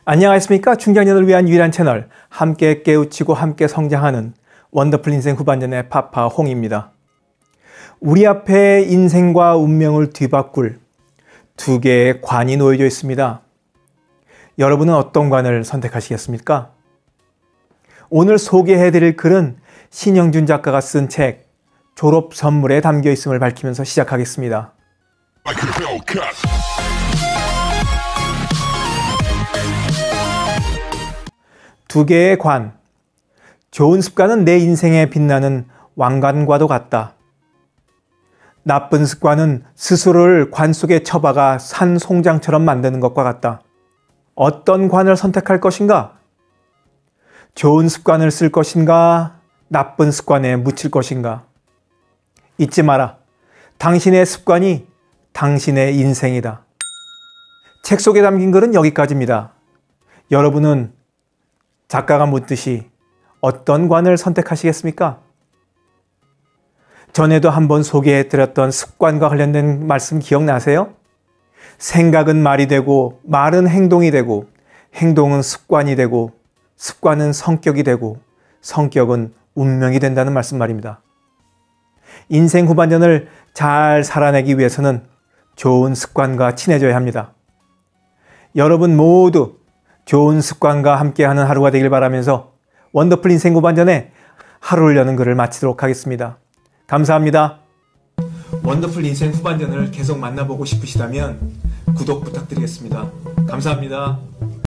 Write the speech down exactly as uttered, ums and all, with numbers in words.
안녕하십니까. 중장년을 위한 유일한 채널, 함께 깨우치고 함께 성장하는 원더풀 인생 후반전의 파파 홍입니다. 우리 앞에 인생과 운명을 뒤바꿀 두 개의 관이 놓여져 있습니다. 여러분은 어떤 관을 선택하시겠습니까? 오늘 소개해드릴 글은 신영준 작가가 쓴 책 졸업 선물에 담겨 있음을 밝히면서 시작하겠습니다. 두 개의 관. 좋은 습관은 내 인생에 빛나는 왕관과도 같다. 나쁜 습관은 스스로를 관 속에 처박아 산 송장처럼 만드는 것과 같다. 어떤 관을 선택할 것인가? 좋은 습관을 쓸 것인가? 나쁜 습관에 묻힐 것인가? 잊지 마라. 당신의 습관이 당신의 인생이다. 책 속에 담긴 글은 여기까지입니다. 여러분은 작가가 묻듯이 어떤 관을 선택하시겠습니까? 전에도 한번 소개해드렸던 습관과 관련된 말씀 기억나세요? 생각은 말이 되고 말은 행동이 되고 행동은 습관이 되고 습관은 성격이 되고 성격은 운명이 된다는 말씀 말입니다. 인생 후반전을 잘 살아내기 위해서는 좋은 습관과 친해져야 합니다. 여러분 모두 좋은 습관과 함께하는 하루가 되길 바라면서 원더풀 인생 후반전에 하루를 여는 글을 마치도록 하겠습니다. 감사합니다. 원더풀 인생 후반전을 계속 만나보고 싶으시다면 구독 부탁드리겠습니다. 감사합니다.